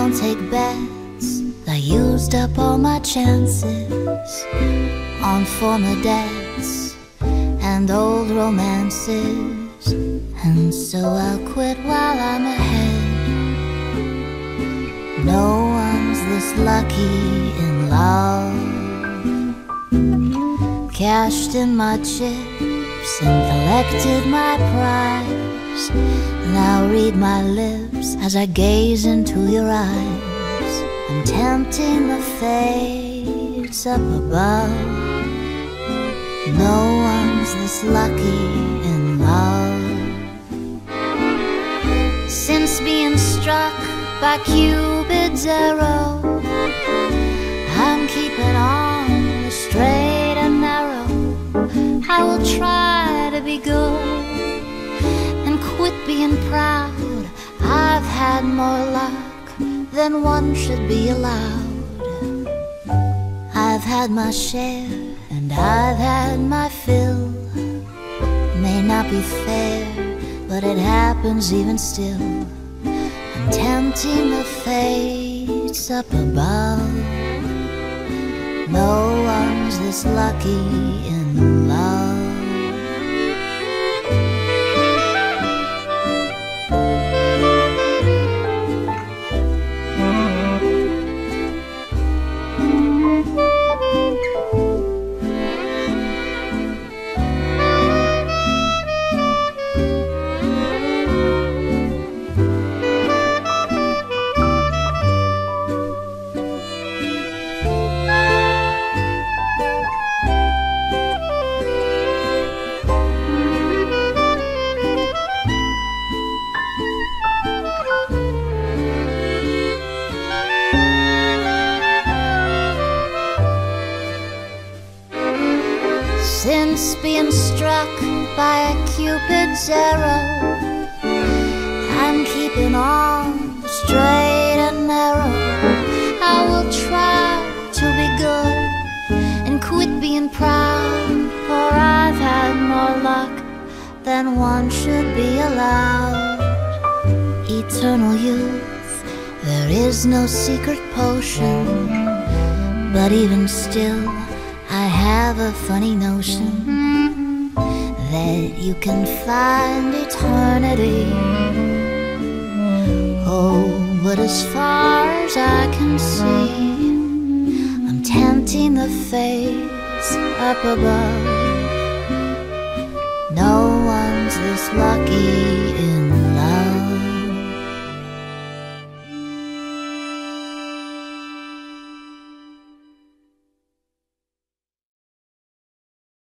don't take bets. I used up all my chances on former debts and old romances, and so I'll quit while I'm ahead. No one's this lucky in love. Cashed in my chips and collected my prize. Now read my lips as I gaze into your eyes. I'm tempting the fates up above. No one's this lucky in love. Since being struck by Cupid's arrow, I'm keeping on the straight and narrow. I will try to be good and quit being proud. I've had more luck than one should be allowed. I've had my share and I've had my fill. May not be fair, but it happens even still. I'm tempting the fates up above. No one's this lucky in love. Since being struck by a Cupid's arrow, I'm keeping on straight and narrow. I will try to be good and quit being proud, for I've had more luck than one should be allowed. Eternal youth, there is no secret potion, but even still I have a funny notion that you can find eternity. Oh, but as far as I can see, I'm tempting the fates up above. No one's this lucky in